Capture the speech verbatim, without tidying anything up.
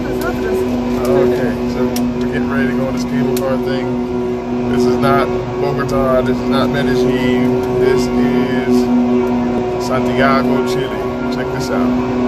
Okay, so we're getting ready to go on this cable car thing. This is not Bogota, this is not Medellin, this is Santiago, Chile. Check this out.